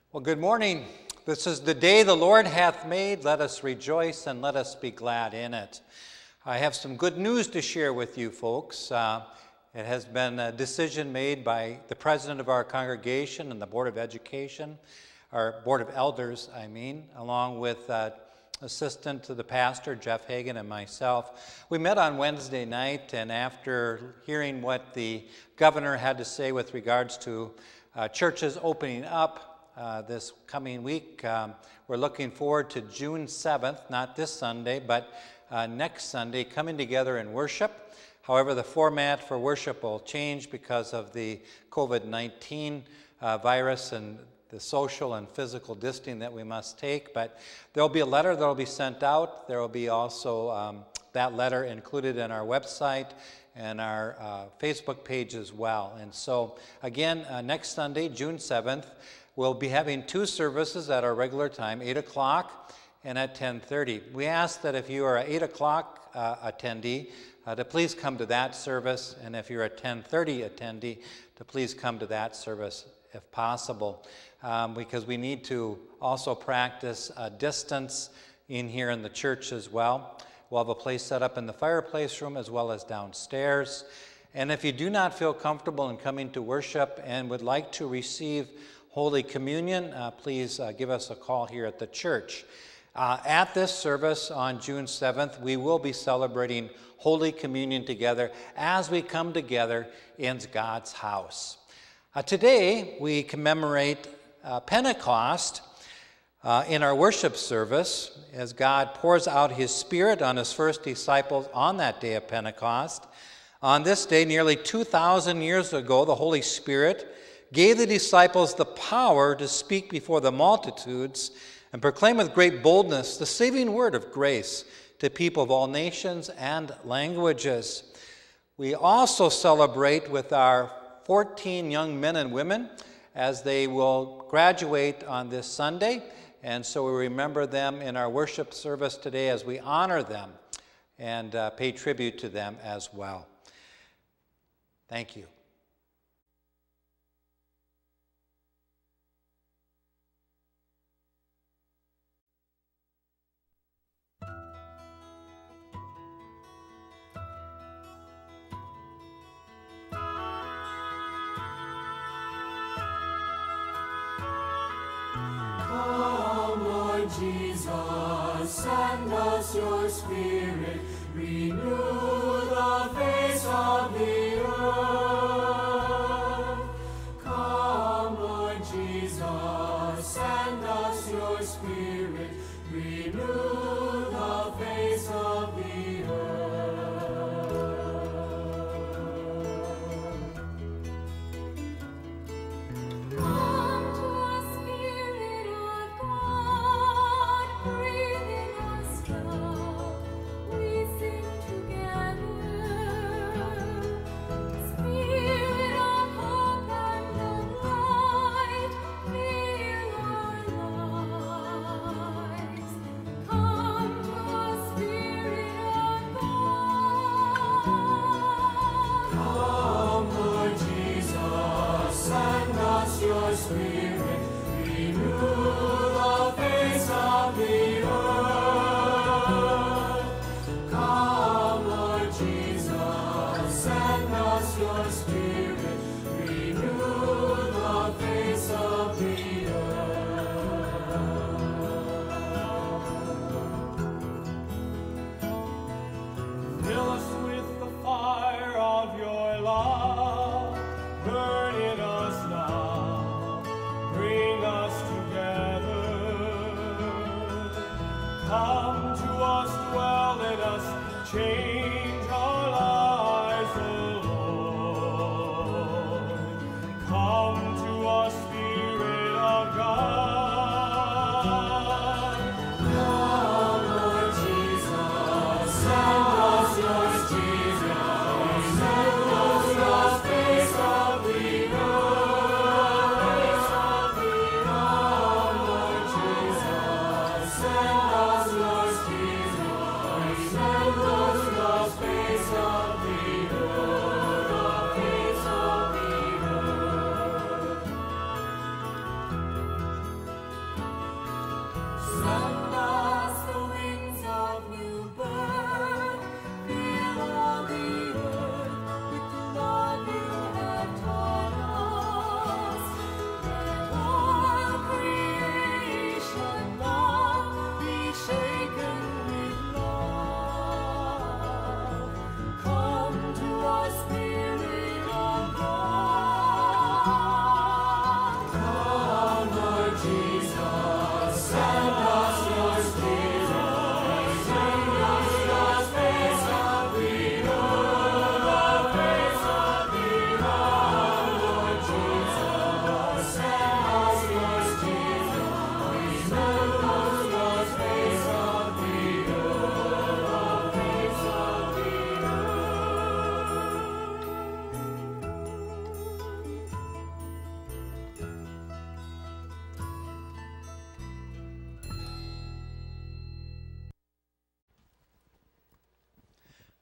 Well, good morning. This is the day the Lord hath made. Let us rejoice and let us be glad in it. I have some good news to share with you folks. It has been a decision made by the president of our congregation and the Board of Education, our Board of Elders, along with assistant to the pastor, Jeff Hagan, and myself. We met on Wednesday night, and after hearing what the governor had to say with regards to churches opening up this coming week, we're looking forward to June 7th, not this Sunday, but next Sunday, coming together in worship. However, the format for worship will change because of the COVID-19 virus and the social and physical distancing that we must take. But there will be a letter that will be sent out. There will be also that letter included in our website and our Facebook page as well. And so, again, next Sunday, June 7th, we'll be having two services at our regular time, 8 o'clock and at 10:30. We ask that if you are an 8 o'clock attendee, to please come to that service, and if you're a 10:30 attendee, to please come to that service if possible, because we need to also practice distance in here in the church as well. We'll have a place set up in the fireplace room as well as downstairs. And if you do not feel comfortable in coming to worship and would like to receive Holy Communion, please give us a call here at the church. At this service on June 7th, we will be celebrating Holy Communion together as we come together in God's house. Today, we commemorate Pentecost in our worship service as God pours out His Spirit on His first disciples on that day of Pentecost. On this day, nearly 2,000 years ago, the Holy Spirit gave the disciples the power to speak before the multitudes and proclaim with great boldness the saving word of grace to people of all nations and languages. We also celebrate with our 14 young men and women as they will graduate on this Sunday, and so we remember them in our worship service today as we honor them and pay tribute to them as well. Thank you. Come, Lord Jesus, send us your Spirit, renew the face of the earth. Come, Lord Jesus, send us your Spirit, renew the face of the earth. Come to us, Spirit of God, breathe in us now. We sing together.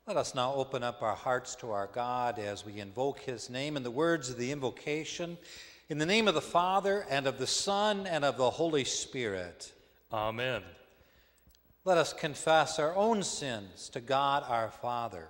Let us now open up our hearts to our God as we invoke his name in the words of the invocation. In the name of the Father, and of the Son, and of the Holy Spirit. Amen. Let us confess our own sins to God our Father.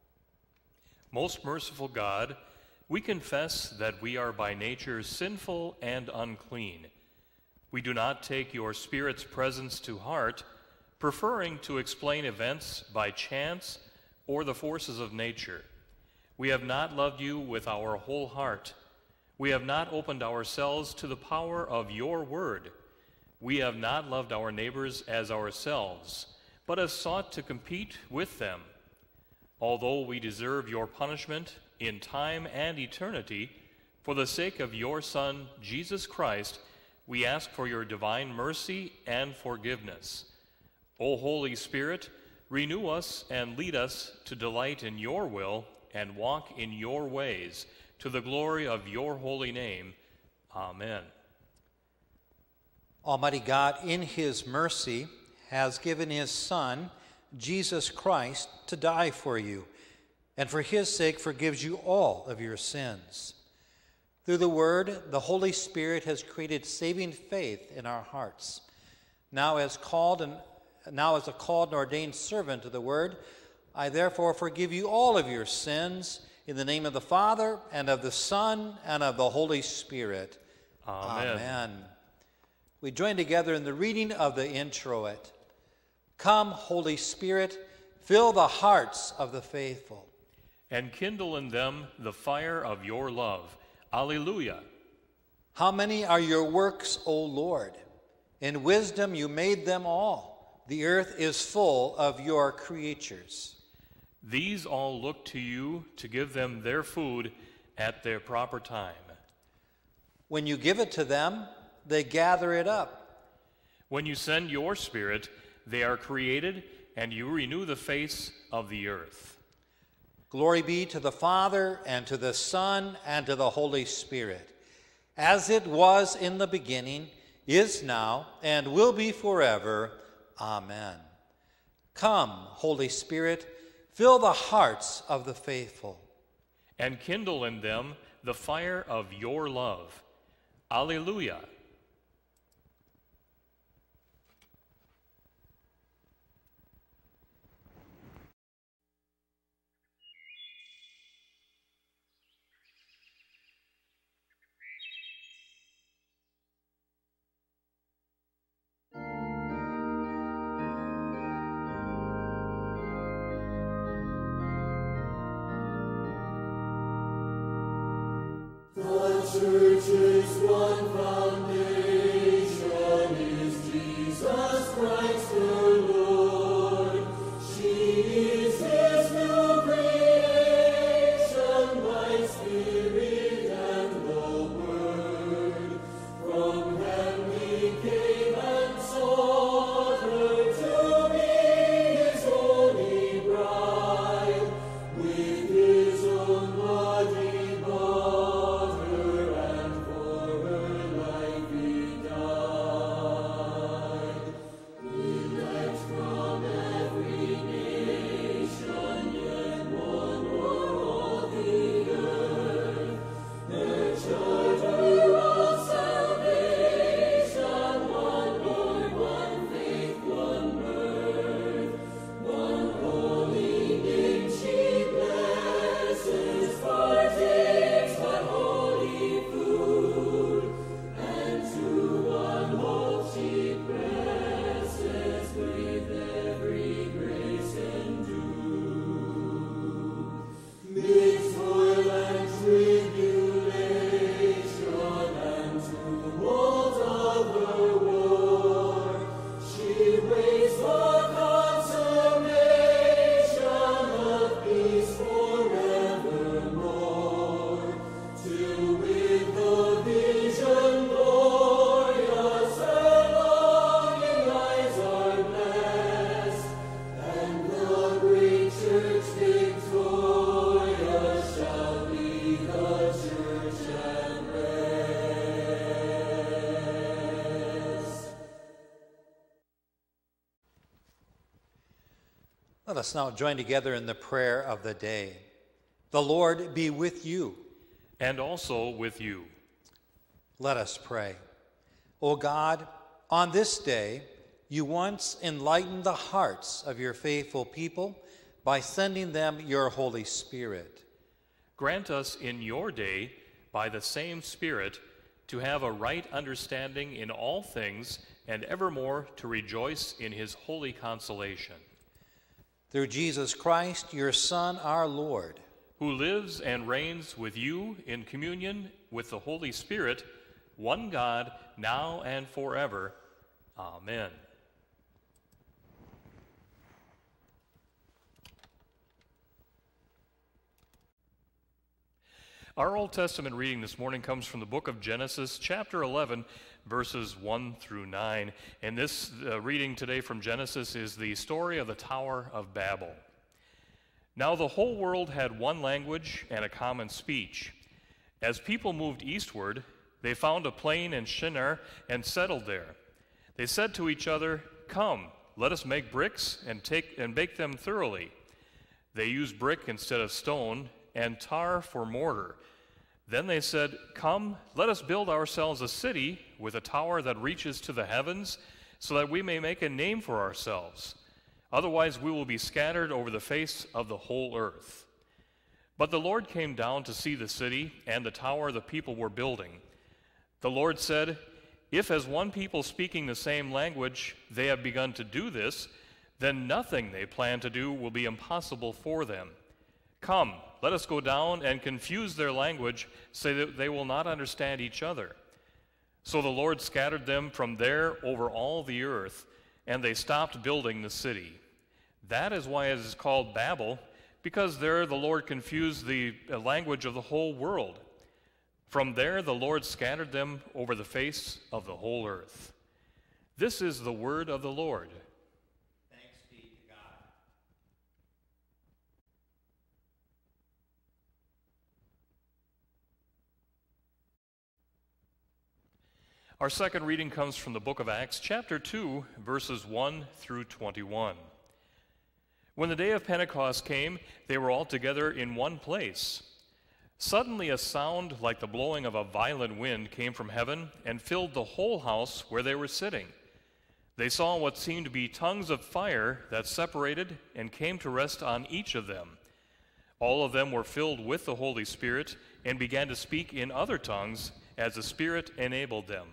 Most merciful God, we confess that we are by nature sinful and unclean. We do not take your Spirit's presence to heart, preferring to explain events by chance or the forces of nature. We have not loved you with our whole heart. We have not opened ourselves to the power of your word. We have not loved our neighbors as ourselves, but have sought to compete with them. Although we deserve your punishment in time and eternity, for the sake of your Son, Jesus Christ, we ask for your divine mercy and forgiveness. O Holy Spirit, renew us and lead us to delight in your will and walk in your ways, to the glory of your holy name. Amen. Almighty God, in his mercy, has given his Son, Jesus Christ, to die for you, and for his sake forgives you all of your sins. Through the Word, the Holy Spirit has created saving faith in our hearts. Now as a called and ordained servant of the Word, I therefore forgive you all of your sins in the name of the Father, and of the Son, and of the Holy Spirit. Amen. Amen. We join together in the reading of the introit. Come, Holy Spirit, fill the hearts of the faithful. And kindle in them the fire of your love. Alleluia. How many are your works, O Lord? In wisdom you made them all. The earth is full of your creatures. These all look to you to give them their food at their proper time. When you give it to them, they gather it up. When you send your Spirit, they are created, and you renew the face of the earth. Glory be to the Father, and to the Son, and to the Holy Spirit, as it was in the beginning, is now, and will be forever. Amen. Come, Holy Spirit, fill the hearts of the faithful. And kindle in them the fire of your love. Alleluia. The church is one foundation, is Jesus Christ the Lord. She is his new creation by Spirit and the Word. From heaven he came and sought her to be his holy bride. With his own blood he bought her, and for her life Let us now join together in the prayer of the day. The Lord be with you. And also with you. Let us pray. O God, on this day, you once enlightened the hearts of your faithful people by sending them your Holy Spirit. Grant us in your day, by the same Spirit, to have a right understanding in all things, and evermore to rejoice in his holy consolation. Through Jesus Christ, your Son, our Lord, who lives and reigns with you in communion with the Holy Spirit, one God, now and forever. Amen. Our Old Testament reading this morning comes from the book of Genesis, chapter 11, verses 1 through 9. And this reading today from Genesis is the story of the Tower of Babel. Now the whole world had one language and a common speech. As people moved eastward, they found a plain in Shinar and settled there. They said to each other, "Come, let us make bricks and bake them thoroughly." They used brick instead of stone and tar for mortar. Then they said, "Come, let us build ourselves a city with a tower that reaches to the heavens, so that we may make a name for ourselves. Otherwise we will be scattered over the face of the whole earth." But the Lord came down to see the city and the tower the people were building. The Lord said, "If as one people speaking the same language they have begun to do this, then nothing they plan to do will be impossible for them. Come, let us go down and confuse their language so that they will not understand each other." So the Lord scattered them from there over all the earth, and they stopped building the city. That is why it is called Babel, because there the Lord confused the language of the whole world. From there the Lord scattered them over the face of the whole earth. This is the word of the Lord. Thanks be to God. Our second reading comes from the book of Acts, chapter 2, verses 1 through 21. When the day of Pentecost came, they were all together in one place. Suddenly a sound like the blowing of a violent wind came from heaven and filled the whole house where they were sitting. They saw what seemed to be tongues of fire that separated and came to rest on each of them. All of them were filled with the Holy Spirit and began to speak in other tongues as the Spirit enabled them.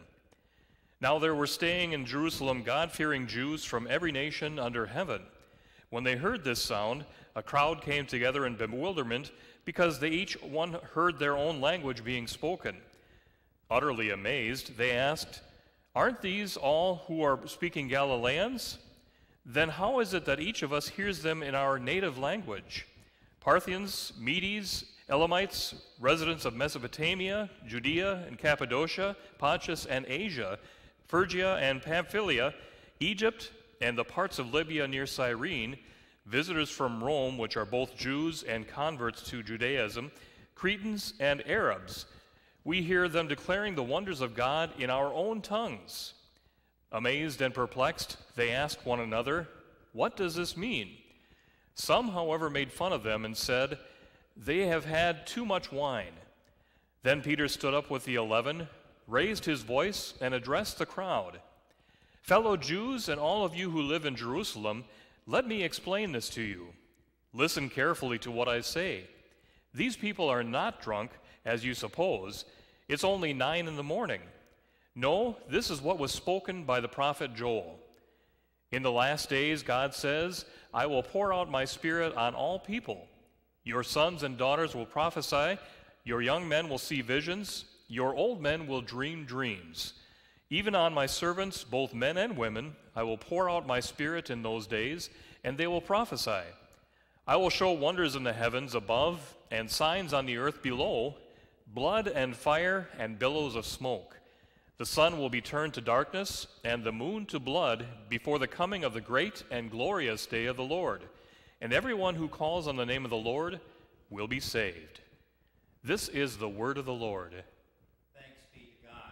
Now there were staying in Jerusalem God-fearing Jews from every nation under heaven. When they heard this sound, a crowd came together in bewilderment because they each one heard their own language being spoken. Utterly amazed, they asked, "Aren't these all who are speaking Galileans? Then how is it that each of us hears them in our native language? Parthians, Medes, Elamites, residents of Mesopotamia, Judea and Cappadocia, Pontus and Asia, Phrygia and Pamphylia, Egypt, and the parts of Libya near Cyrene, visitors from Rome, which are both Jews and converts to Judaism, Cretans and Arabs. We hear them declaring the wonders of God in our own tongues." Amazed and perplexed, they asked one another, "What does this mean?" Some, however, made fun of them and said, "They have had too much wine." Then Peter stood up with the 11, raised his voice, and addressed the crowd. "Fellow Jews and all of you who live in Jerusalem, let me explain this to you. Listen carefully to what I say. These people are not drunk, as you suppose. It's only 9 a.m. No, this is what was spoken by the prophet Joel. In the last days, God says, I will pour out my Spirit on all people. Your sons and daughters will prophesy, your young men will see visions, your old men will dream dreams. Even on my servants, both men and women, I will pour out my Spirit in those days, and they will prophesy. I will show wonders in the heavens above and signs on the earth below, blood and fire and billows of smoke. The sun will be turned to darkness and the moon to blood before the coming of the great and glorious day of the Lord, and everyone who calls on the name of the Lord will be saved. This is the word of the Lord. Thanks be to God.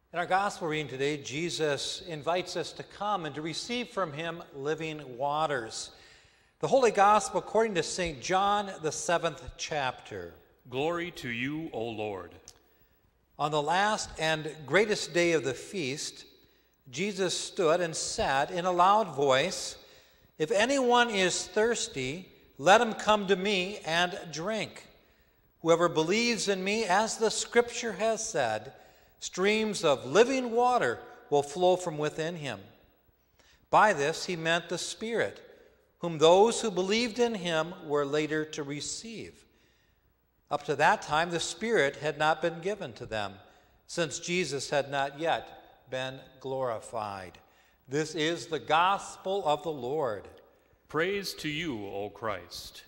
In our gospel reading today, Jesus invites us to come and to receive from him living waters. The Holy Gospel according to St. John, the 7th chapter. Glory to you, O Lord. On the last and greatest day of the feast, Jesus stood and said in a loud voice, "If anyone is thirsty, let him come to me and drink. Whoever believes in me, as the Scripture has said, streams of living water will flow from within him." By this he meant the Spirit, whom those who believed in him were later to receive. Up to that time, the Spirit had not been given to them, since Jesus had not yet been glorified. This is the gospel of the Lord. Praise to you, O Christ.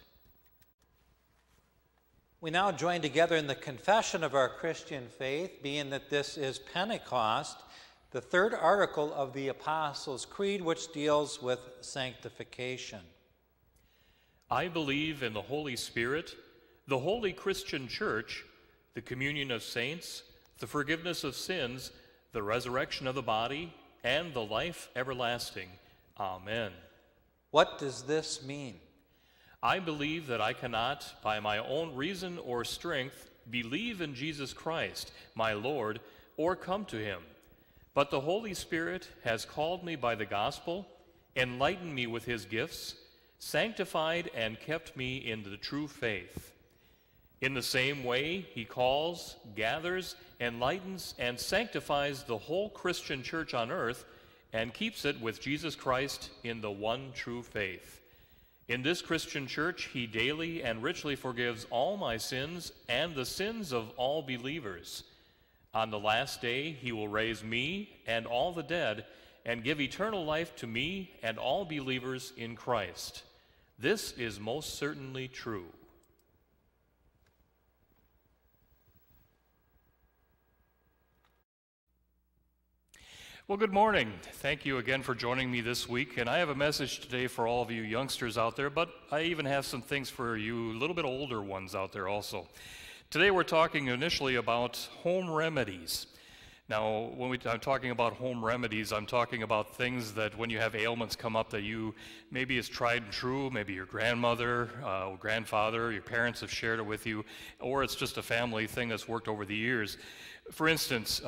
We now join together in the confession of our Christian faith, being that this is Pentecost, the third article of the Apostles' Creed, which deals with sanctification. I believe in the Holy Spirit, the holy Christian Church, the communion of saints, the forgiveness of sins, the resurrection of the body, and the life everlasting. Amen. What does this mean? I believe that I cannot, by my own reason or strength, believe in Jesus Christ, my Lord, or come to him. But the Holy Spirit has called me by the gospel, enlightened me with his gifts, sanctified and kept me in the true faith. In the same way, he calls, gathers, enlightens, and sanctifies the whole Christian church on earth and keeps it with Jesus Christ in the one true faith. In this Christian church, he daily and richly forgives all my sins and the sins of all believers. On the last day, he will raise me and all the dead and give eternal life to me and all believers in Christ. This is most certainly true. Well, good morning. Thank you again for joining me this week. And I have a message today for all of you youngsters out there, but I even have some things for you a little bit older ones out there also. Today we're talking initially about home remedies. Now, when I'm talking about home remedies, I'm talking about things that when you have ailments come up that you maybe is tried and true, maybe your grandmother, grandfather, your parents have shared it with you, or it's just a family thing that's worked over the years. For instance,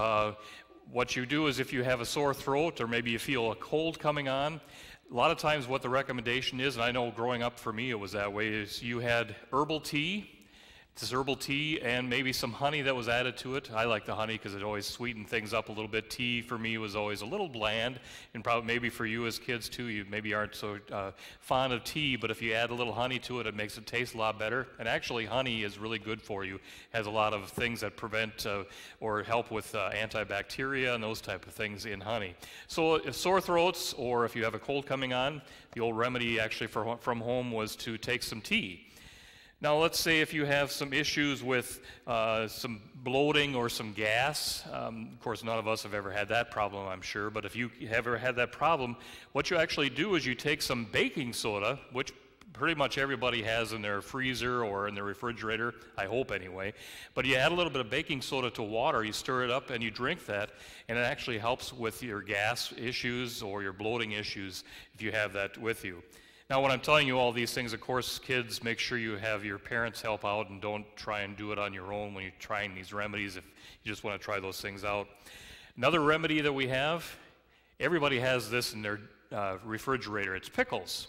what you do is if you have a sore throat or maybe you feel a cold coming on, a lot of times what the recommendation is, and I know growing up for me it was that way, is you had herbal tea, this herbal tea and maybe some honey that was added to it. I like the honey because it always sweetened things up a little bit. Tea for me was always a little bland, and probably maybe for you as kids too, you maybe aren't so fond of tea, but if you add a little honey to it, it makes it taste a lot better. And actually honey is really good for you. It has a lot of things that prevent or help with antibacteria and those type of things in honey. So if sore throats or if you have a cold coming on, the old remedy actually from home was to take some tea. Now, let's say if you have some issues with some bloating or some gas. Of course, none of us have ever had that problem, I'm sure, but if you have ever had that problem, what you actually do is you take some baking soda, which pretty much everybody has in their freezer or in their refrigerator, I hope anyway, but you add a little bit of baking soda to water, you stir it up, and you drink that, and it actually helps with your gas issues or your bloating issues if you have that with you. Now, when I'm telling you all these things, of course, kids, make sure you have your parents help out and don't try and do it on your own when you're trying these remedies if you just want to try those things out. Another remedy that we have, everybody has this in their refrigerator. It's pickles.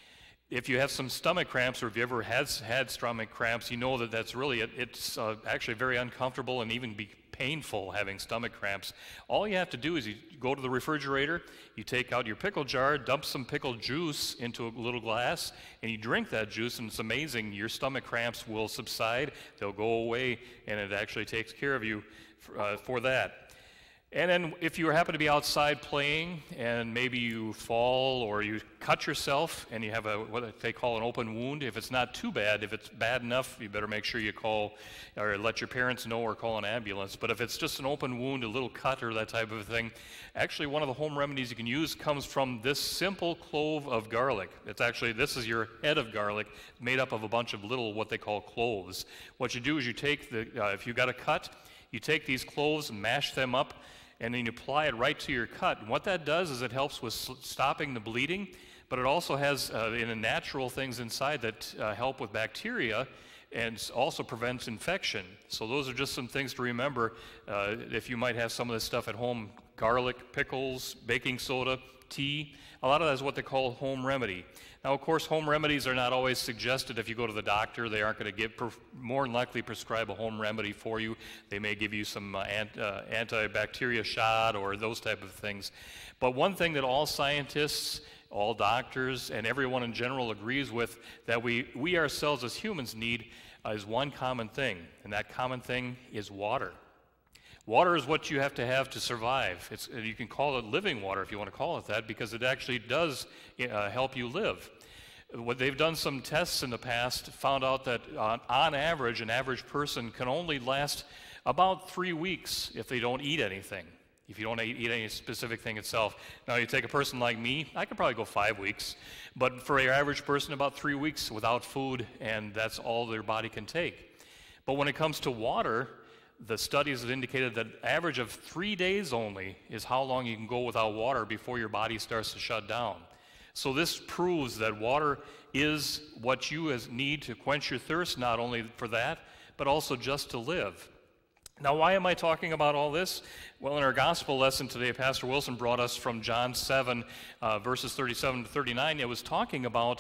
If you have some stomach cramps or if you ever had stomach cramps, you know that that's really, it's actually very uncomfortable and even be painful having stomach cramps. All you have to do is you go to the refrigerator, you take out your pickle jar, dump some pickle juice into a little glass, and you drink that juice, and it's amazing. Your stomach cramps will subside, they'll go away, and it actually takes care of you for that. And then if you happen to be outside playing and maybe you fall or you cut yourself and you have what they call an open wound, if it's not too bad, if it's bad enough, you better make sure you call or let your parents know or call an ambulance. But if it's just an open wound, a little cut or that type of thing, actually one of the home remedies you can use comes from this simple clove of garlic. It's actually, this is your head of garlic made up of a bunch of little what they call cloves. What you do is you take if you got a cut, you take these cloves and mash them up, and then you apply it right to your cut. And what that does is it helps with stopping the bleeding, but it also has natural things inside that help with bacteria and also prevents infection. So those are just some things to remember if you might have some of this stuff at home: garlic, pickles, baking soda, tea. A lot of that is what they call home remedy. Now, of course, home remedies are not always suggested if you go to the doctor. They aren't going to more than likely prescribe a home remedy for you. They may give you some antibacteria shot or those type of things. But one thing that all scientists, all doctors, and everyone in general agrees with, that we ourselves as humans need is one common thing, and that common thing is water. Water is what you have to survive. You can call it living water if you want to call it that, because it actually does help you live. What they've done some tests in the past, found out that on average, an average person can only last about 3 weeks if they don't eat anything, if you don't eat any specific thing itself. Now, you take a person like me, I could probably go 5 weeks, but for your average person, about 3 weeks without food, and that's all their body can take. But when it comes to water, the studies have indicated that average of 3 days only is how long you can go without water before your body starts to shut down. So this proves that water is what you need to quench your thirst, not only for that, but also just to live. Now, why am I talking about all this? Well, in our gospel lesson today, Pastor Wilson brought us from John 7, verses 37 to 39. It was talking about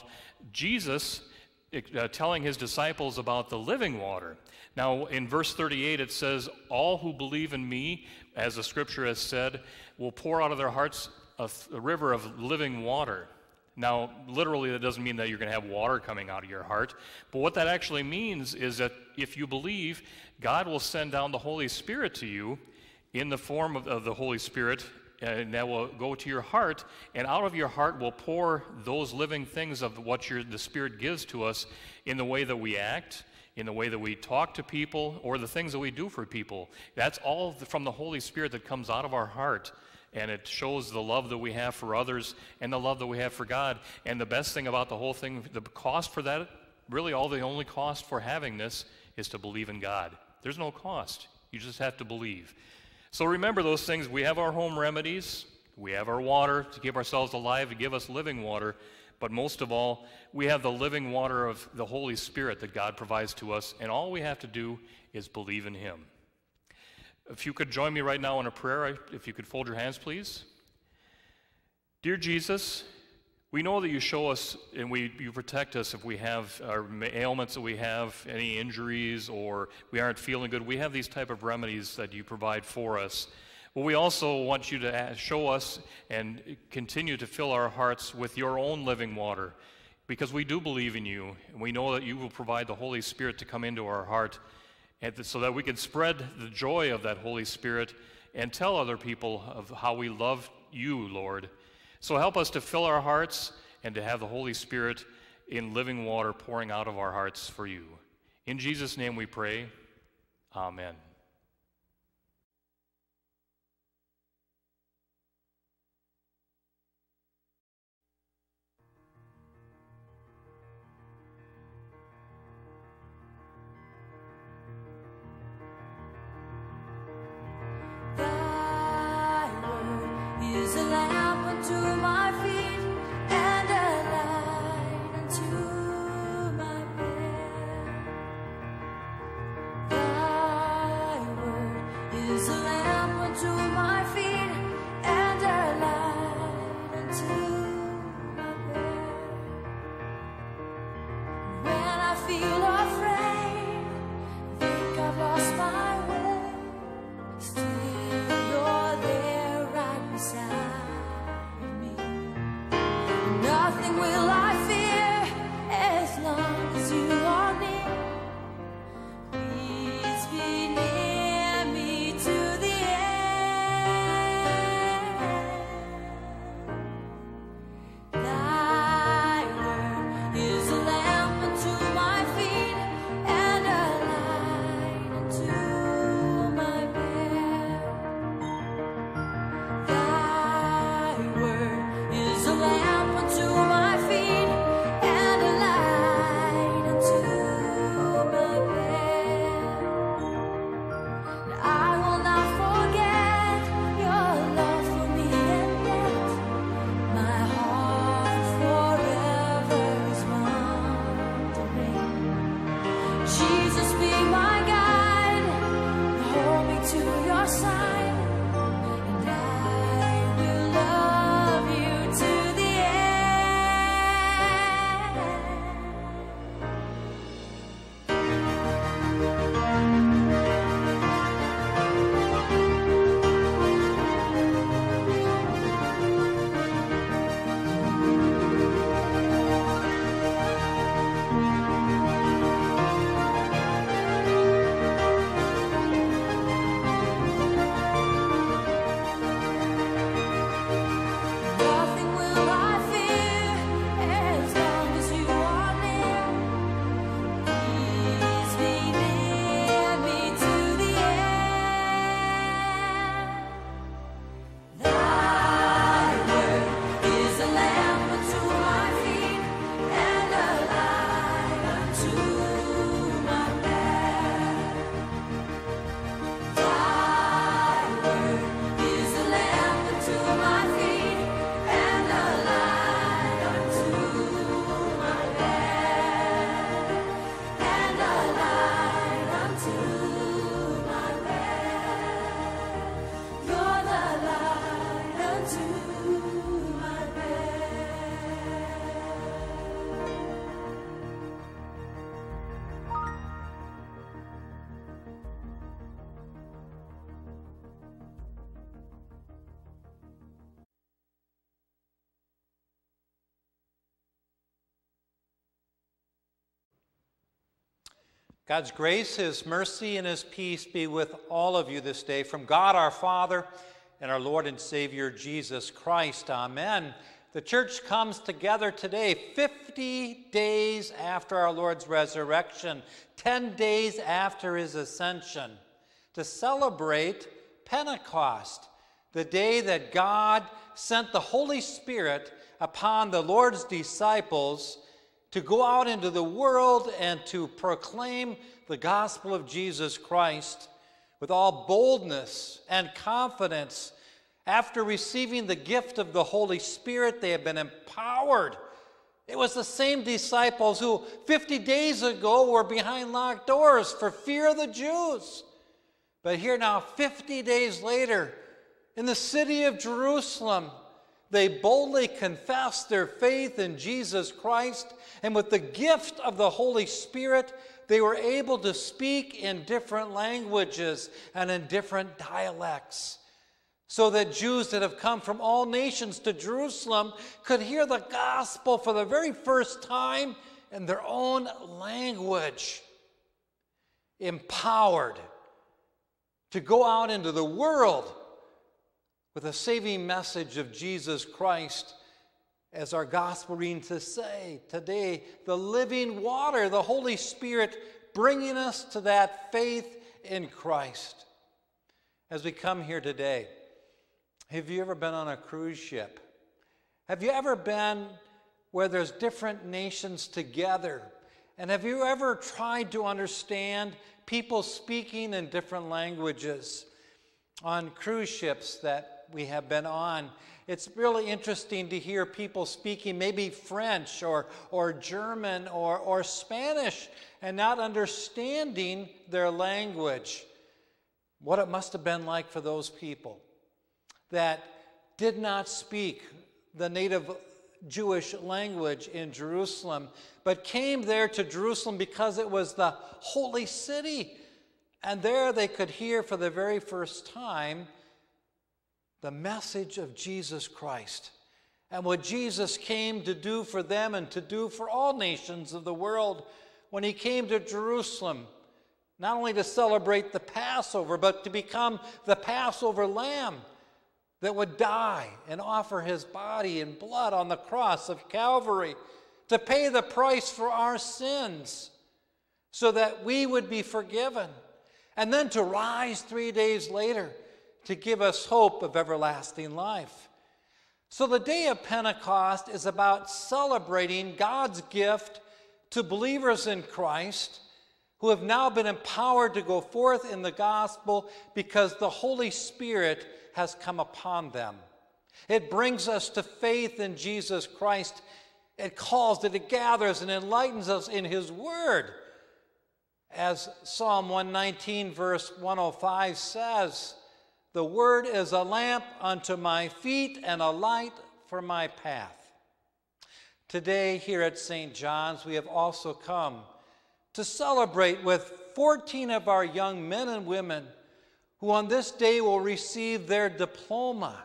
Jesus telling his disciples about the living water. Now, in verse 38, it says, "All who believe in me, as the scripture has said, will pour out of their hearts a river of living water." Now, literally, that doesn't mean that you're going to have water coming out of your heart. But what that actually means is that if you believe, God will send down the Holy Spirit to you in the form of the Holy Spirit, and that will go to your heart, and out of your heart will pour those living things of what the Spirit gives to us in the way that we act, in the way that we talk to people, or the things that we do for people. That's all from the Holy Spirit that comes out of our heart, and it shows the love that we have for others and the love that we have for God. And the best thing about the whole thing, the cost for that, really the only cost for having this is to believe in God. There's no cost. You just have to believe. So remember those things. We have our home remedies. We have our water to keep ourselves alive, to give us living water. But most of all, we have the living water of the Holy Spirit that God provides to us, and all we have to do is believe in Him. If you could join me right now in a prayer, if you could fold your hands, please. Dear Jesus, we know that you show us and you protect us if we have our ailments, that we have any injuries or we aren't feeling good. We have these type of remedies that you provide for us. But we also want you to show us and continue to fill our hearts with your own living water, because we do believe in you, and we know that you will provide the Holy Spirit to come into our heart, and so that we can spread the joy of that Holy Spirit and tell other people of how we love you, Lord. So help us to fill our hearts and to have the Holy Spirit in living water pouring out of our hearts for you. In Jesus' name we pray. Amen. Is a lamp unto my feet and a light unto my path. Thy word is a lamp unto my feet and a light unto my path. When I feel afraid, think I've lost my way, still you're there right beside me. Nothing will I fear as long as you are near. Please be near me to the end. Thy word is a lamp unto my feet and a light unto my path. Thy word is a lamp unto my feet God's grace, His mercy, and His peace be with all of you this day from God our Father and our Lord and Savior Jesus Christ. Amen. The church comes together today, 50 days after our Lord's resurrection, 10 days after His ascension, to celebrate Pentecost, the day that God sent the Holy Spirit upon the Lord's disciples to go out into the world and to proclaim the gospel of Jesus Christ with all boldness and confidence. After receiving the gift of the Holy Spirit, they have been empowered. It was the same disciples who 50 days ago were behind locked doors for fear of the Jews. But here now, 50 days later, in the city of Jerusalem, they boldly confessed their faith in Jesus Christ, and with the gift of the Holy Spirit, they were able to speak in different languages and in different dialects, so that Jews that have come from all nations to Jerusalem could hear the gospel for the very first time in their own language, empowered to go out into the world with a saving message of Jesus Christ, as our gospel reading to say today, the living water, the Holy Spirit, bringing us to that faith in Christ. As we come here today, have you ever been on a cruise ship? Have you ever been where there's different nations together? And have you ever tried to understand people speaking in different languages? On cruise ships that we have been on, it's really interesting to hear people speaking maybe French or German or Spanish and not understanding their language. What it must have been like for those people that did not speak the native Jewish language in Jerusalem, but came there to Jerusalem because it was the holy city. And there they could hear for the very first time the message of Jesus Christ and what Jesus came to do for them and to do for all nations of the world when He came to Jerusalem, not only to celebrate the Passover, but to become the Passover lamb that would die and offer His body and blood on the cross of Calvary to pay the price for our sins so that we would be forgiven, and then to rise 3 days later to give us hope of everlasting life. So the day of Pentecost is about celebrating God's gift to believers in Christ who have now been empowered to go forth in the gospel because the Holy Spirit has come upon them. It brings us to faith in Jesus Christ. It calls, it gathers and enlightens us in His Word. As Psalm 119 verse 105 says, "The Word is a lamp unto my feet and a light for my path." Today here at St. John's, we have also come to celebrate with 14 of our young men and women who on this day will receive their diploma.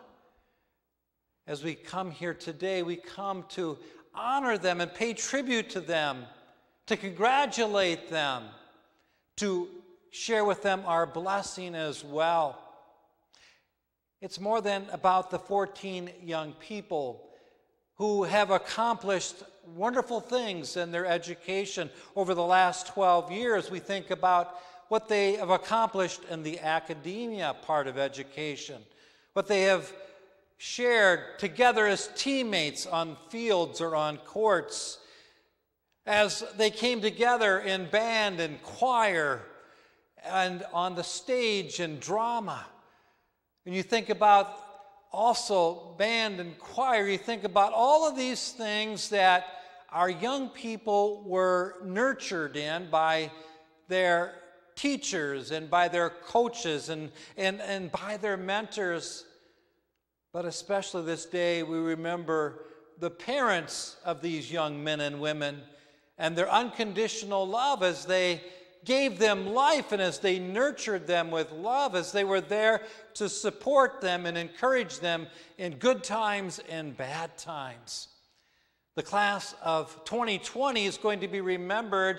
As we come here today, we come to honor them and pay tribute to them, to congratulate them, to share with them our blessing as well. It's more than about the 14 young people who have accomplished wonderful things in their education over the last 12 years. We think about what they have accomplished in the academia part of education, what they have shared together as teammates on fields or on courts, as they came together in band and choir and on the stage and drama. When you think about also band and choir, you think about all of these things that our young people were nurtured in by their teachers and by their coaches and by their mentors. But especially this day, we remember the parents of these young men and women and their unconditional love as they gave them life and as they nurtured them with love, as they were there to support them and encourage them in good times and bad times. The class of 2020 is going to be remembered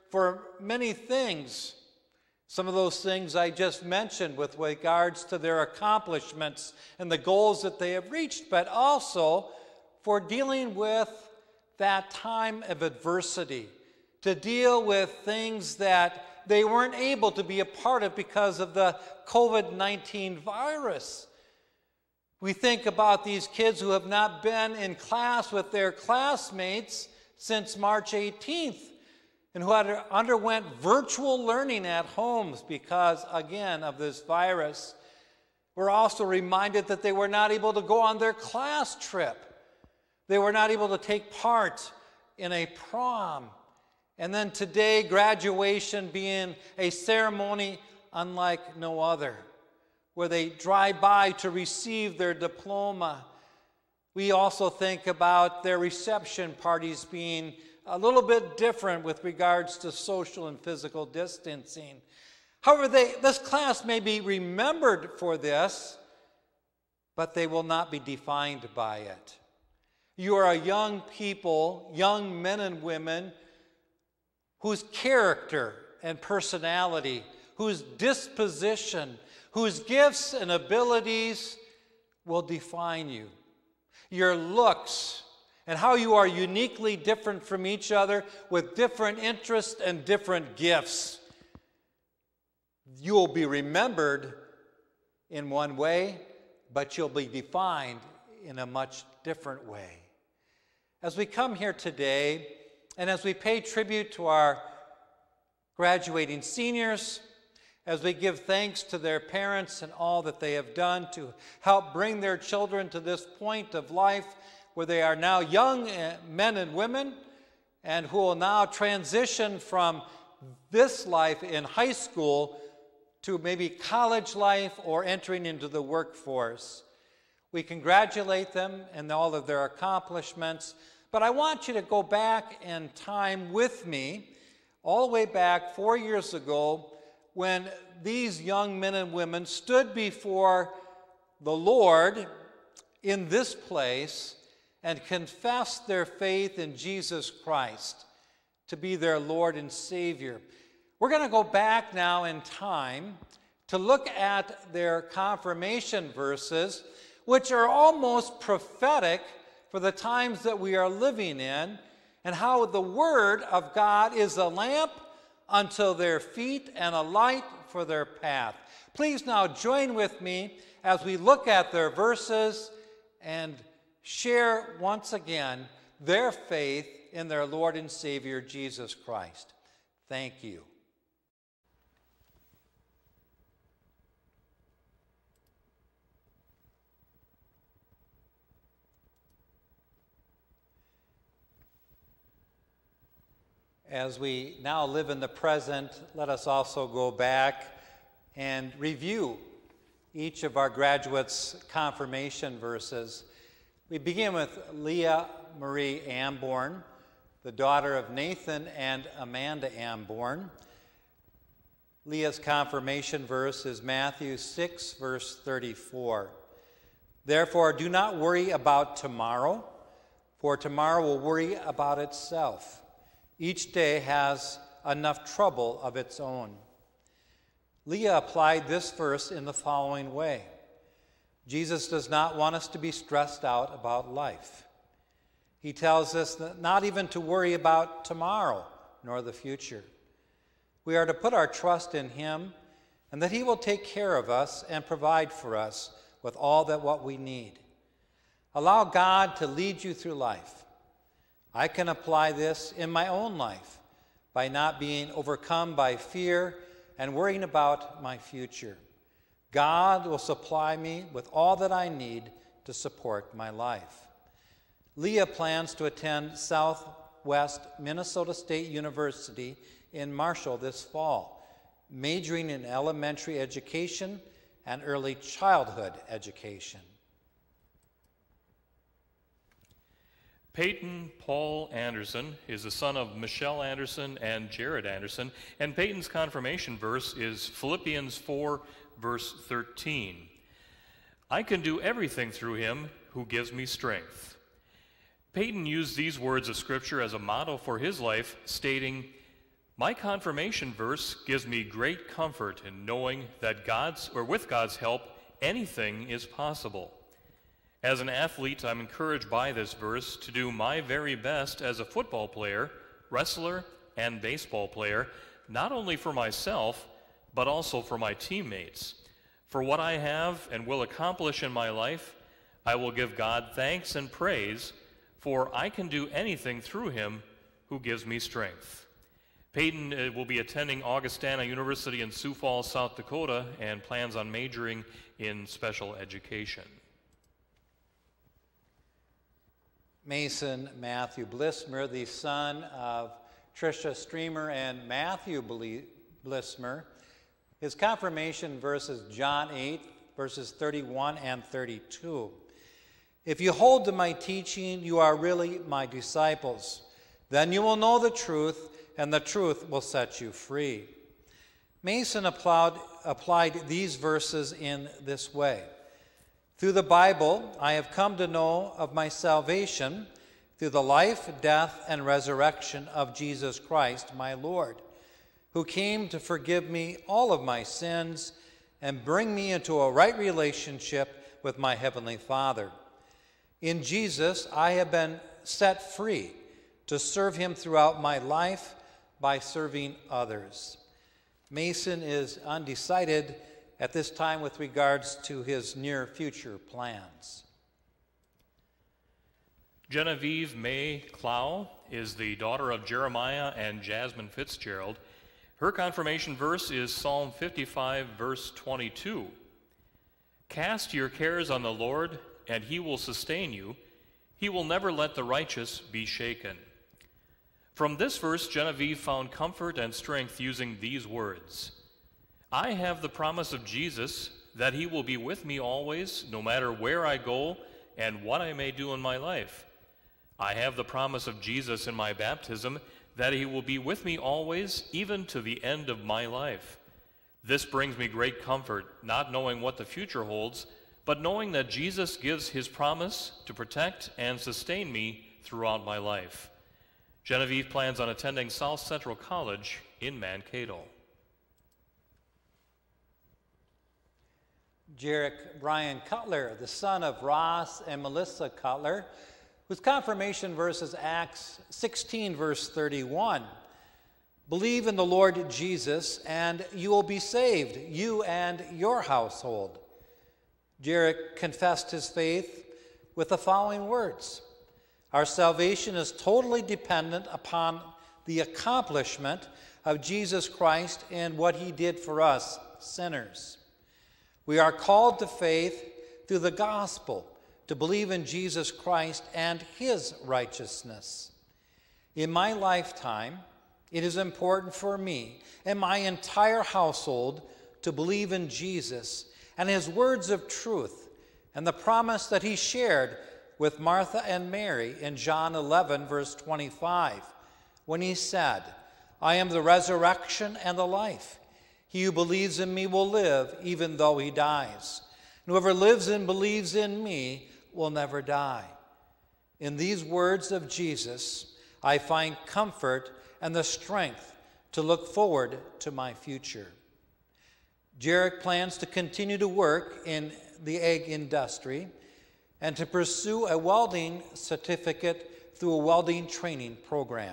for many things. Some of those things I just mentioned with regards to their accomplishments and the goals that they have reached, but also for dealing with that time of adversity, to deal with things that they weren't able to be a part of because of the COVID-19 virus. We think about these kids who have not been in class with their classmates since March 18th and who underwent virtual learning at homes because, again, of this virus. We're also reminded that they were not able to go on their class trip. They were not able to take part in a prom. And then today, graduation being a ceremony unlike no other, where they drive by to receive their diploma. We also think about their reception parties being a little bit different with regards to social and physical distancing. However, this class may be remembered for this, but they will not be defined by it. You are a young people, young men and women, whose character and personality, whose disposition, whose gifts and abilities will define you. Your looks and how you are uniquely different from each other with different interests and different gifts. You will be remembered in one way, but you'll be defined in a much different way. As we come here today, and as we pay tribute to our graduating seniors, as we give thanks to their parents and all that they have done to help bring their children to this point of life where they are now young men and women and who will now transition from this life in high school to maybe college life or entering into the workforce. We congratulate them and all of their accomplishments, but I want you to go back in time with me, all the way back 4 years ago, when these young men and women stood before the Lord in this place and confessed their faith in Jesus Christ to be their Lord and Savior. We're going to go back now in time to look at their confirmation verses, which are almost prophetic for the times that we are living in, and how the Word of God is a lamp unto their feet and a light for their path. Please now join with me as we look at their verses and share once again their faith in their Lord and Savior Jesus Christ. Thank you. As we now live in the present, let us also go back and review each of our graduates' confirmation verses. We begin with Leah Marie Amborn, the daughter of Nathan and Amanda Amborn. Leah's confirmation verse is Matthew 6, verse 34. Therefore, do not worry about tomorrow, for tomorrow will worry about itself. Each day has enough trouble of its own. Leah applied this verse in the following way. Jesus does not want us to be stressed out about life. He tells us that not even to worry about tomorrow nor the future. We are to put our trust in Him and that He will take care of us and provide for us with all that what we need. Allow God to lead you through life. I can apply this in my own life by not being overcome by fear and worrying about my future. God will supply me with all that I need to support my life. Leah plans to attend Southwest Minnesota State University in Marshall this fall, majoring in elementary education and early childhood education. Peyton Paul Anderson is the son of Michelle Anderson and Jared Anderson, and Peyton's confirmation verse is Philippians 4, verse 13. I can do everything through Him who gives me strength. Peyton used these words of Scripture as a motto for his life, stating, My confirmation verse gives me great comfort in knowing that with God's help, anything is possible. As an athlete, I'm encouraged by this verse to do my very best as a football player, wrestler, and baseball player, not only for myself, but also for my teammates. For what I have and will accomplish in my life, I will give God thanks and praise, for I can do anything through him who gives me strength. Peyton will be attending Augustana University in Sioux Falls, South Dakota, and plans on majoring in special education. Mason Matthew Blismer, the son of Tricia Streamer and Matthew Blismer. His confirmation verse is John 8, verses 31 and 32. If you hold to my teaching, you are really my disciples. Then you will know the truth, and the truth will set you free. Mason applied these verses in this way. Through the Bible, I have come to know of my salvation through the life, death, and resurrection of Jesus Christ, my Lord, who came to forgive me all of my sins and bring me into a right relationship with my Heavenly Father. In Jesus, I have been set free to serve him throughout my life by serving others. Mason is undecided at this time with regards to his near future plans. Genevieve May Clow is the daughter of Jeremiah and Jasmine Fitzgerald. Her confirmation verse is Psalm 55, verse 22. Cast your cares on the Lord, and he will sustain you. He will never let the righteous be shaken. From this verse, Genevieve found comfort and strength using these words. I have the promise of Jesus that he will be with me always, no matter where I go and what I may do in my life. I have the promise of Jesus in my baptism that he will be with me always, even to the end of my life. This brings me great comfort, not knowing what the future holds, but knowing that Jesus gives his promise to protect and sustain me throughout my life. Genevieve plans on attending South Central College in Mankato. Jarek Brian Cutler, the son of Ross and Melissa Cutler, whose confirmation verse is Acts 16, verse 31. Believe in the Lord Jesus, and you will be saved, you and your household. Jarek confessed his faith with the following words. Our salvation is totally dependent upon the accomplishment of Jesus Christ and what he did for us, sinners. We are called to faith through the gospel, to believe in Jesus Christ and his righteousness. In my lifetime, it is important for me and my entire household to believe in Jesus and his words of truth and the promise that he shared with Martha and Mary in John 11, verse 25, when he said, I am the resurrection and the life. He who believes in me will live even though he dies. And whoever lives and believes in me will never die. In these words of Jesus, I find comfort and the strength to look forward to my future. Jarek plans to continue to work in the egg industry and to pursue a welding certificate through a welding training program.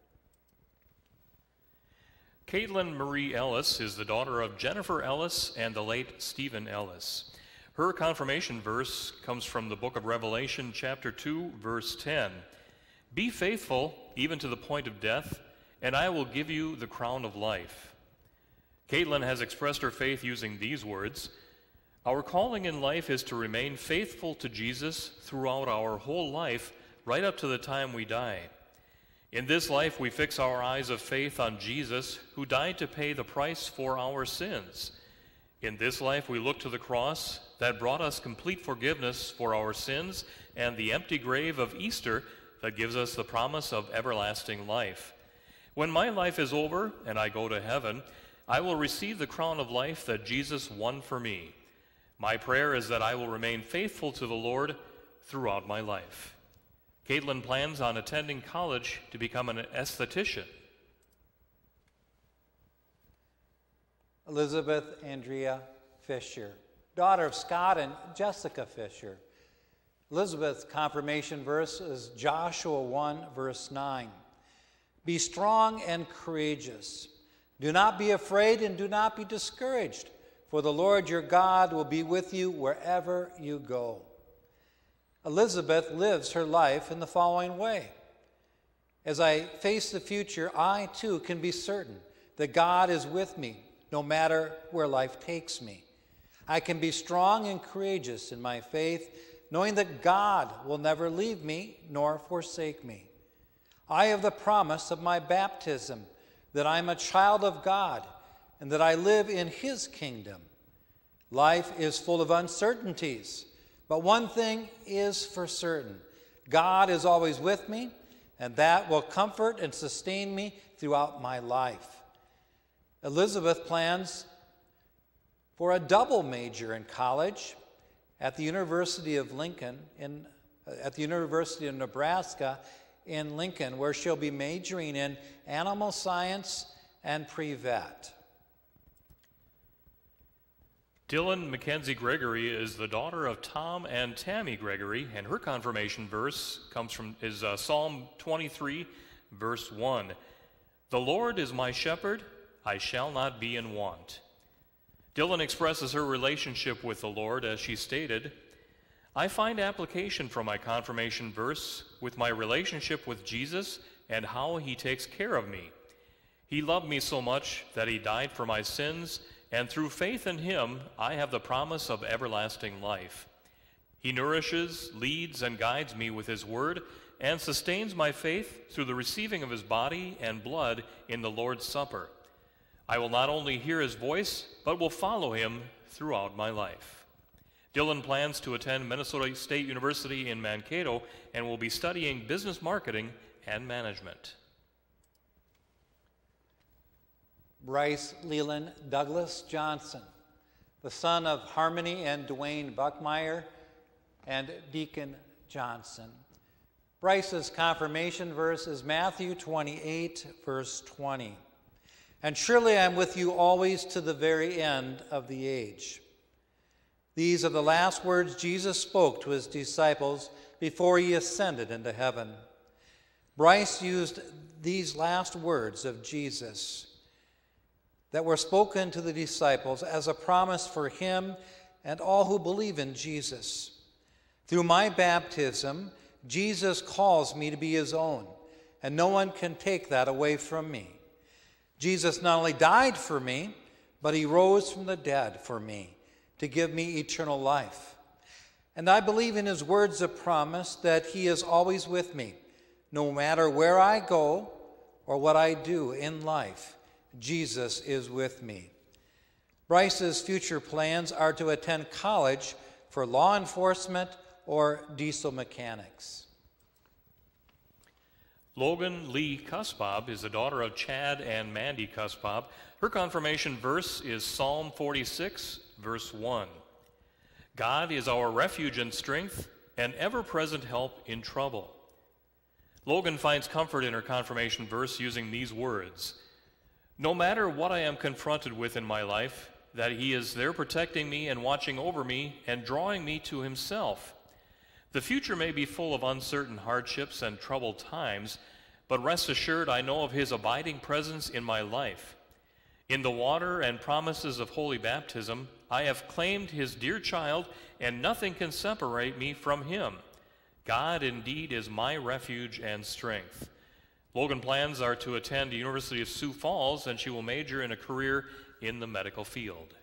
Caitlin Marie Ellis is the daughter of Jennifer Ellis and the late Stephen Ellis. Her confirmation verse comes from the book of Revelation, chapter 2, verse 10. Be faithful even to the point of death, and I will give you the crown of life. Caitlin has expressed her faith using these words. Our calling in life is to remain faithful to Jesus throughout our whole life, right up to the time we die. In this life, we fix our eyes of faith on Jesus, who died to pay the price for our sins. In this life, we look to the cross that brought us complete forgiveness for our sins and the empty grave of Easter that gives us the promise of everlasting life. When my life is over and I go to heaven, I will receive the crown of life that Jesus won for me. My prayer is that I will remain faithful to the Lord throughout my life. Caitlin plans on attending college to become an esthetician. Elizabeth Andrea Fisher, daughter of Scott and Jessica Fisher. Elizabeth's confirmation verse is Joshua 1, verse 9. Be strong and courageous. Do not be afraid and do not be discouraged, for the Lord your God will be with you wherever you go. Elizabeth lives her life in the following way. As I face the future, I too can be certain that God is with me no matter where life takes me. I can be strong and courageous in my faith, knowing that God will never leave me nor forsake me. I have the promise of my baptism, that I am a child of God and that I live in His kingdom. Life is full of uncertainties, but one thing is for certain. God is always with me, and that will comfort and sustain me throughout my life. Elizabeth plans for a double major in college at the University of Nebraska in Lincoln, where she'll be majoring in animal science and pre-vet. Dylan Mackenzie Gregory is the daughter of Tom and Tammy Gregory, and her confirmation verse is Psalm 23, verse 1. The Lord is my shepherd, I shall not be in want. Dylan expresses her relationship with the Lord as she stated, I find application from my confirmation verse with my relationship with Jesus and how He takes care of me. He loved me so much that He died for my sins, and through faith in Him, I have the promise of everlasting life. He nourishes, leads, and guides me with His word and sustains my faith through the receiving of His body and blood in the Lord's Supper. I will not only hear His voice, but will follow Him throughout my life. Dylan plans to attend Minnesota State University in Mankato and will be studying business marketing and management. Bryce Leland Douglas Johnson, the son of Harmony and Dwayne Buckmeyer and Deacon Johnson. Bryce's confirmation verse is Matthew 28, verse 20. And surely I am with you always to the very end of the age. These are the last words Jesus spoke to His disciples before He ascended into heaven. Bryce used these last words of Jesus that were spoken to the disciples as a promise for him and all who believe in Jesus. Through my baptism, Jesus calls me to be His own, and no one can take that away from me. Jesus not only died for me, but He rose from the dead for me to give me eternal life. And I believe in His words of promise that He is always with me, no matter where I go or what I do in life. Jesus is with me. Bryce's future plans are to attend college for law enforcement or diesel mechanics. Logan Lee Cuspab is the daughter of Chad and Mandy Cuspab. Her confirmation verse is Psalm 46, verse 1. God is our refuge and strength, an ever-present help in trouble. Logan finds comfort in her confirmation verse using these words. No matter what I am confronted with in my life, that He is there protecting me and watching over me and drawing me to Himself. The future may be full of uncertain hardships and troubled times, but rest assured I know of His abiding presence in my life. In the water and promises of holy baptism, I have claimed His dear child, and nothing can separate me from Him. God indeed is my refuge and strength. Logan plans are to attend the University of Sioux Falls, and she will major in a career in the medical field.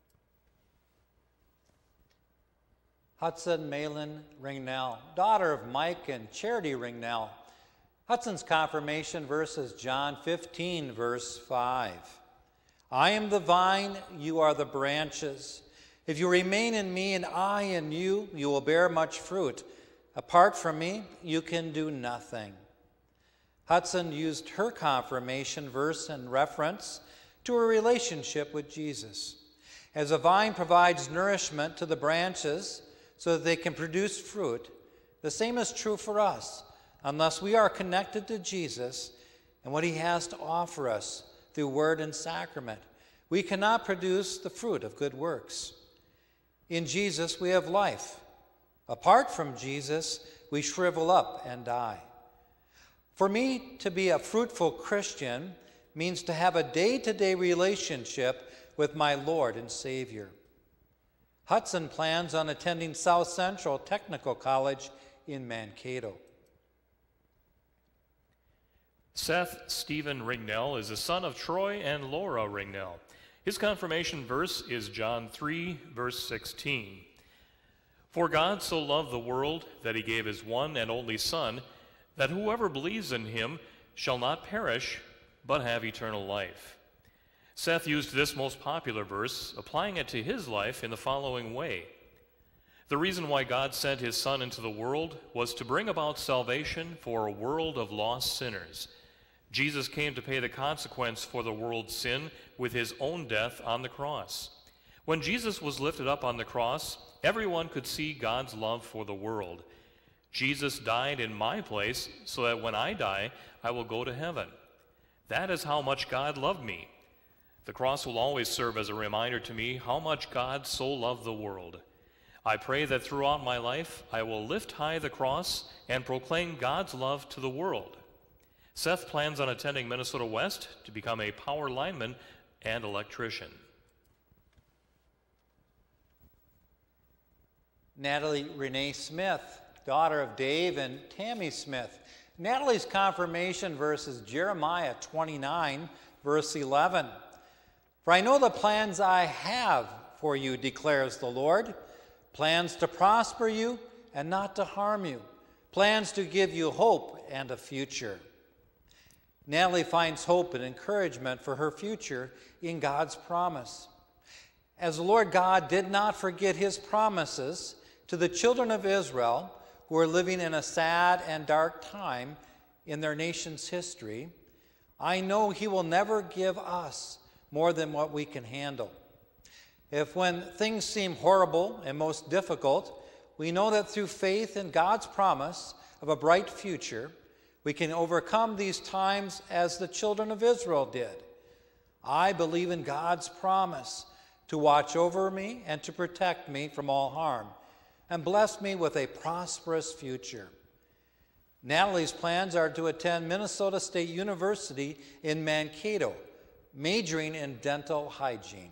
Hudson Malin Ringnell, daughter of Mike and Charity Ringnell. Hudson's confirmation verse is John 15, verse 5. I am the vine, you are the branches. If you remain in me and I in you, you will bear much fruit. Apart from me, you can do nothing. Hudson used her confirmation verse in reference to her relationship with Jesus. As a vine provides nourishment to the branches so that they can produce fruit, the same is true for us. Unless we are connected to Jesus and what He has to offer us through word and sacrament, we cannot produce the fruit of good works. In Jesus, we have life. Apart from Jesus, we shrivel up and die. For me, to be a fruitful Christian means to have a day-to-day relationship with my Lord and Savior. Hudson plans on attending South Central Technical College in Mankato. Seth Stephen Ringnell is the son of Troy and Laura Ringnell. His confirmation verse is John 3, verse 16. For God so loved the world that he gave his one and only Son, that whoever believes in him shall not perish, but have eternal life. Seth used this most popular verse, applying it to his life in the following way. The reason why God sent his Son into the world was to bring about salvation for a world of lost sinners. Jesus came to pay the consequence for the world's sin with his own death on the cross. When Jesus was lifted up on the cross, everyone could see God's love for the world. Jesus died in my place so that when I die, I will go to heaven. That is how much God loved me. The cross will always serve as a reminder to me how much God so loved the world. I pray that throughout my life, I will lift high the cross and proclaim God's love to the world. Seth plans on attending Minnesota West to become a power lineman and electrician. Natalie Renee Smith, daughter of Dave and Tammy Smith. Natalie's confirmation verse is Jeremiah 29, verse 11. For I know the plans I have for you, declares the Lord, plans to prosper you and not to harm you, plans to give you hope and a future. Natalie finds hope and encouragement for her future in God's promise. As the Lord God did not forget his promises to the children of Israel, who are living in a sad and dark time in their nation's history, I know he will never give us more than what we can handle. If when things seem horrible and most difficult, we know that through faith in God's promise of a bright future, we can overcome these times as the children of Israel did. I believe in God's promise to watch over me and to protect me from all harm, and bless me with a prosperous future. Natalie's plans are to attend Minnesota State University in Mankato, majoring in dental hygiene.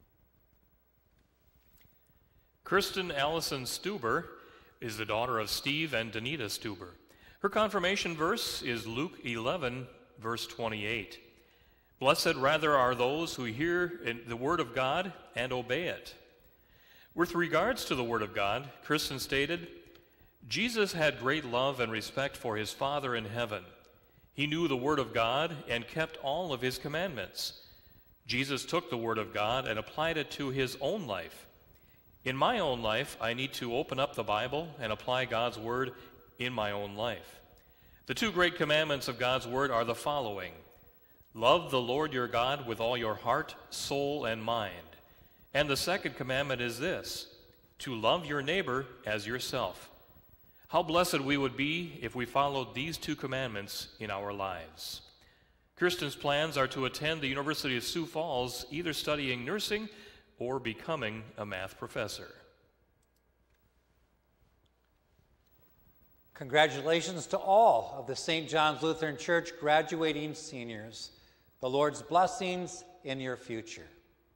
Kristen Allison Stuber is the daughter of Steve and Danita Stuber. Her confirmation verse is Luke 11, verse 28. Blessed rather are those who hear the word of God and obey it. With regards to the word of God, Kristen stated, Jesus had great love and respect for his Father in heaven. He knew the word of God and kept all of his commandments. Jesus took the word of God and applied it to his own life. In my own life, I need to open up the Bible and apply God's word in my own life. The two great commandments of God's word are the following. Love the Lord your God with all your heart, soul, and mind. And the second commandment is this, to love your neighbor as yourself. How blessed we would be if we followed these two commandments in our lives. Kirsten's plans are to attend the University of Sioux Falls, either studying nursing or becoming a math professor. Congratulations to all of the St. John's Lutheran Church graduating seniors. The Lord's blessings in your future.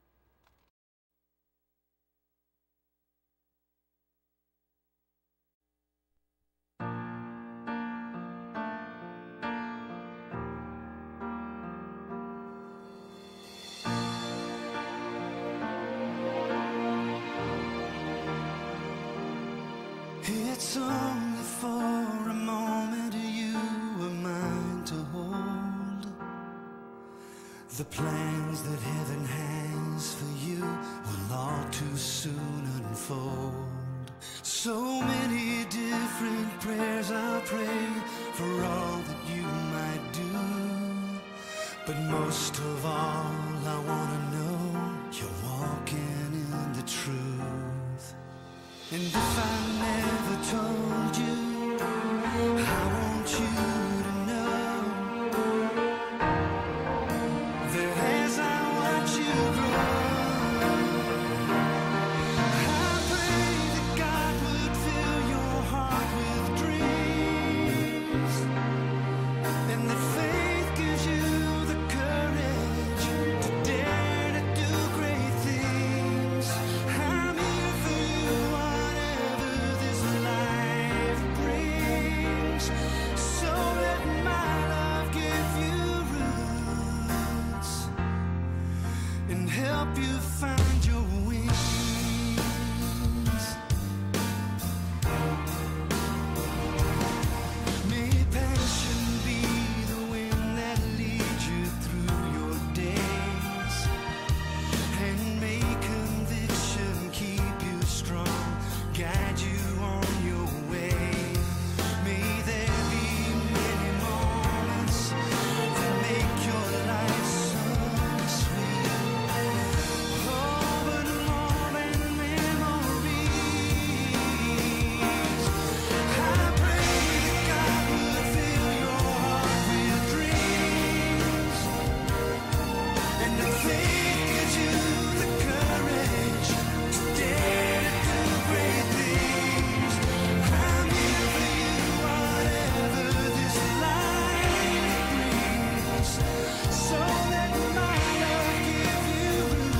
It's only for a moment you were mine to hold. The plans that heaven has for you will all too soon unfold. So many different prayers I'll pray for all that you might do. But most of all, I want to know you're walking in the truth. And if I never told you, I want you to know that as I watch you grow, help you find your wings. May passion be the wind that leads you through your days, and may conviction keep you strong, guide you on your way. May there be many moments that make your life so sweet. Oh, but more than memories, I pray that God would fill your heart with dreams, and that faith gives you the courage to dare to do great things. I'm here for you, whatever this life brings, so let my love give you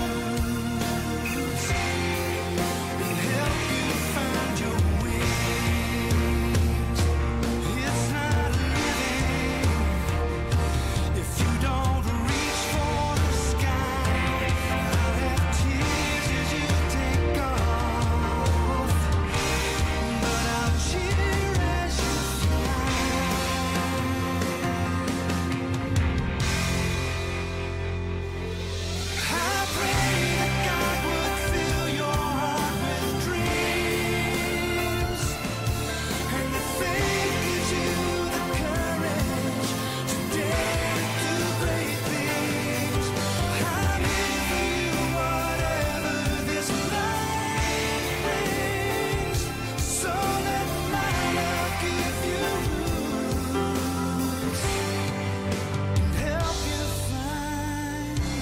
roots and help you find your wings. It's not living if you don't reach for the sky. I'll have tears as you take off, but I'll cheer as you fly. I pray that God would fill your heart with dreams, and that faith gives you the courage to dare to do great things. I'm here for you, whatever this life brings, so let my love give you roots and help you find your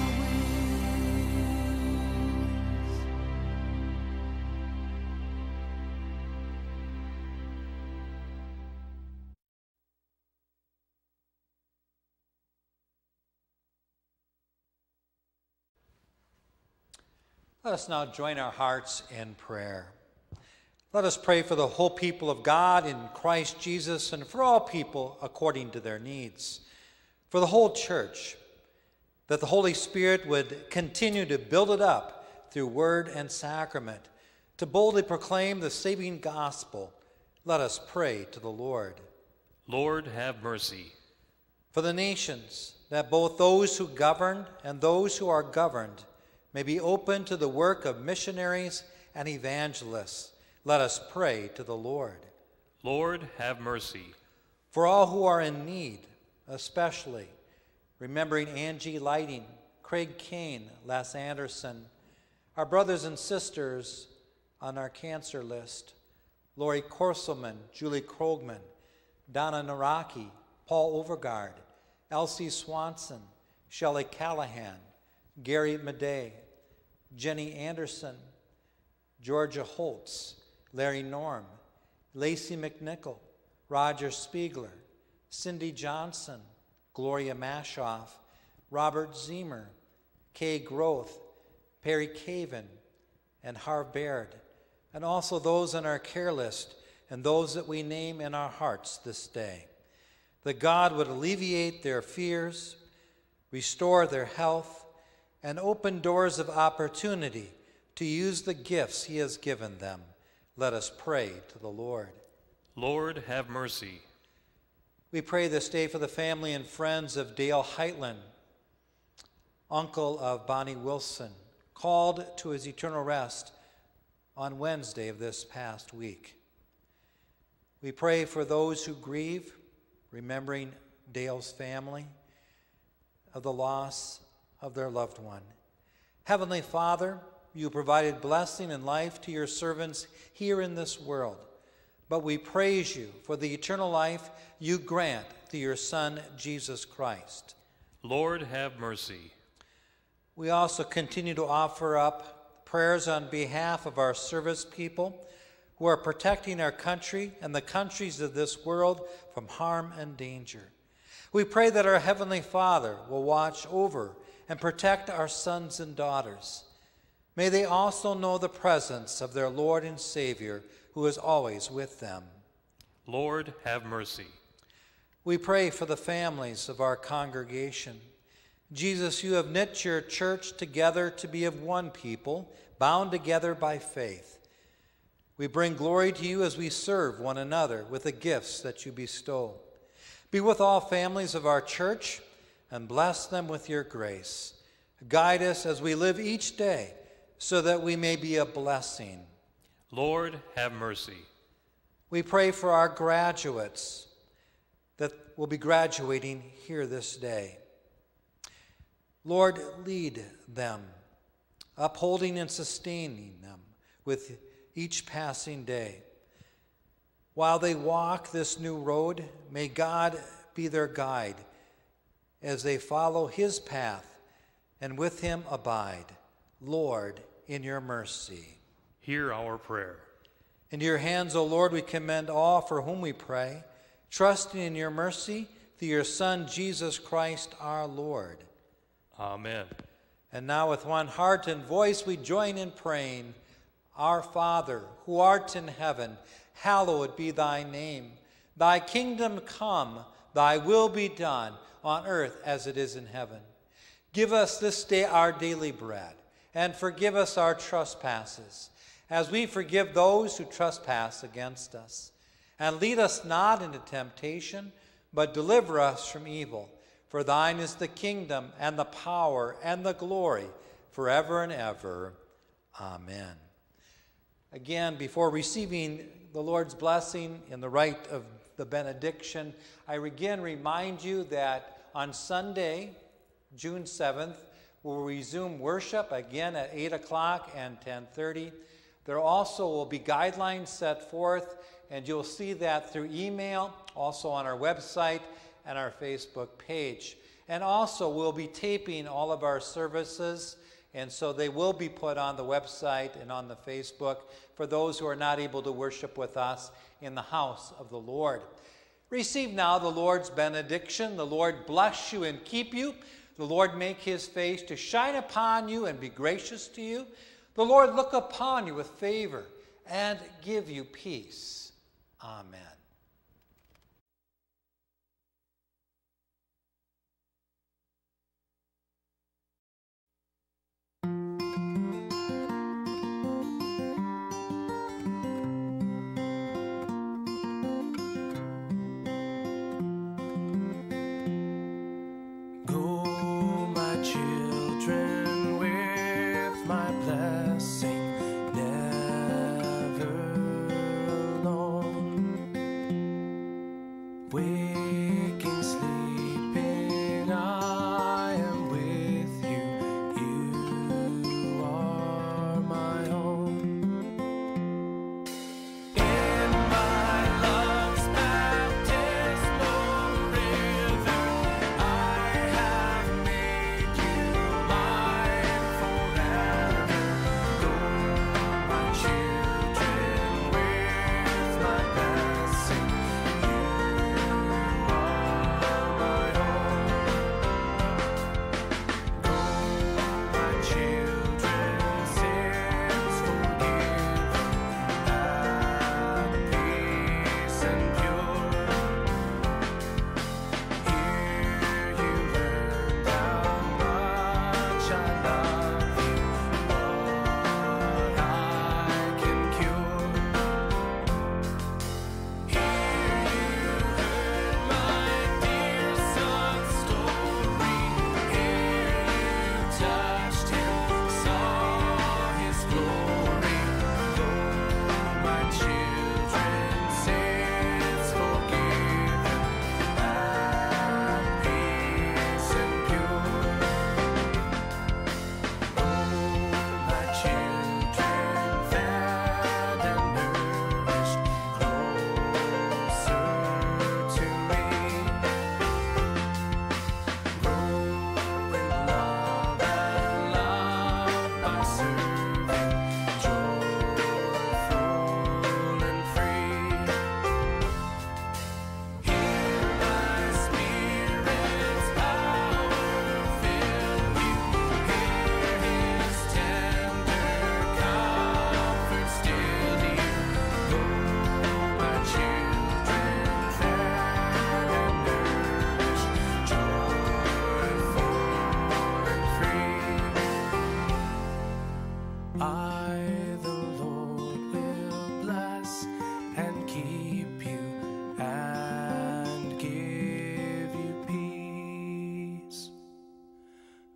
Let us now join our hearts in prayer. Let us pray for the whole people of God in Christ Jesus and for all people according to their needs. For the whole church, that the Holy Spirit would continue to build it up through word and sacrament, to boldly proclaim the saving gospel. Let us pray to the Lord. Lord, have mercy. For the nations, that both those who govern and those who are governed may be open to the work of missionaries and evangelists. Let us pray to the Lord. Lord, have mercy. For all who are in need, especially remembering Angie Lighting, Craig Kane, Les Anderson, our brothers and sisters on our cancer list, Lori Korselman, Julie Krogman, Donna Naraki, Paul Overgaard, Elsie Swanson, Shelley Callahan, Gary Madej, Jenny Anderson, Georgia Holtz, Larry Norm, Lacey McNichol, Roger Spiegler, Cindy Johnson, Gloria Mashoff, Robert Zemer, Kay Groth, Perry Caven, and Harv Baird, and also those on our care list and those that we name in our hearts this day. That God would alleviate their fears, restore their health, and open doors of opportunity to use the gifts he has given them. Let us pray to the Lord. Lord, have mercy. We pray this day for the family and friends of Dale Heitland, uncle of Bonnie Wilson, called to his eternal rest on Wednesday of this past week. We pray for those who grieve, remembering Dale's family, of the loss of their loved one. Heavenly Father, you provided blessing and life to your servants here in this world, but we praise you for the eternal life you grant through your Son, Jesus Christ. Lord, have mercy. We also continue to offer up prayers on behalf of our service people who are protecting our country and the countries of this world from harm and danger. We pray that our Heavenly Father will watch over and protect our sons and daughters. May they also know the presence of their Lord and Savior, who is always with them. Lord, have mercy. We pray for the families of our congregation, Jesus, you have knit your church together to be of one people, bound together by faith. We bring glory to you as we serve one another with the gifts that you bestow. Be with all families of our church and bless them with your grace. Guide us as we live each day so that we may be a blessing. Lord, have mercy. We pray for our graduates that will be graduating here this day. Lord, lead them, upholding and sustaining them with each passing day. While they walk this new road, may God be their guide as they follow his path and with him abide. Lord, in your mercy. Hear our prayer. Into your hands, O Lord, we commend all for whom we pray, trusting in your mercy through your Son, Jesus Christ our Lord. Amen. And now with one heart and voice we join in praying, Our Father, who art in heaven, hallowed be thy name. Thy kingdom come, thy will be done, on earth as it is in heaven. Give us this day our daily bread, and forgive us our trespasses, as we forgive those who trespass against us. And lead us not into temptation, but deliver us from evil. For thine is the kingdom, and the power, and the glory, forever and ever. Amen. Again, before receiving the Lord's blessing in the rite of the benediction, I again remind you that on Sunday, June 7th, we'll resume worship again at 8 o'clock and 10:30. There also will be guidelines set forth, and you'll see that through email, also on our website and our Facebook page. And also, we'll be taping all of our services, and so they will be put on the website and on the Facebook for those who are not able to worship with us in the house of the Lord. Receive now the Lord's benediction. The Lord bless you and keep you. The Lord make his face to shine upon you and be gracious to you. The Lord look upon you with favor and give you peace. Amen. Go, my children, with my blessing, never alone.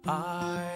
I